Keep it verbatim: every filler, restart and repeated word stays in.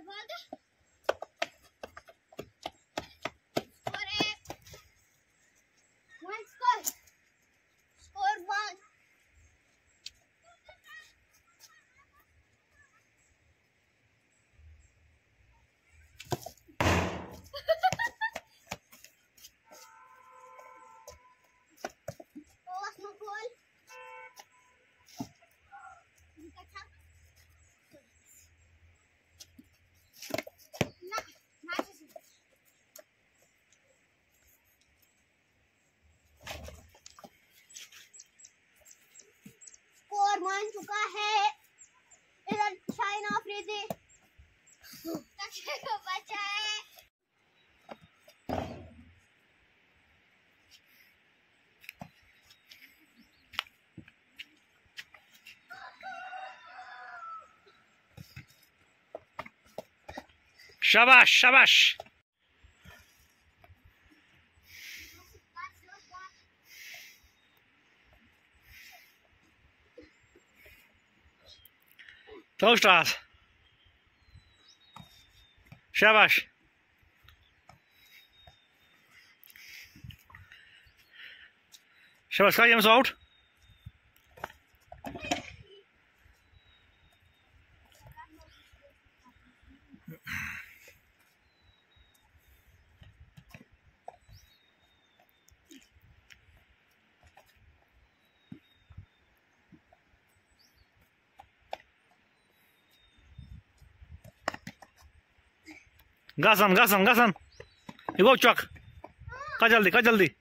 मान चुका है। इधर शाइन ऑफ दे को बचा है। शाबाश शाबाश। Throw stars. Shabash. Shabash, kan je hem zo out? Gasan, gasan, gasan. You go chuck. Ka jaldi, ka jaldi.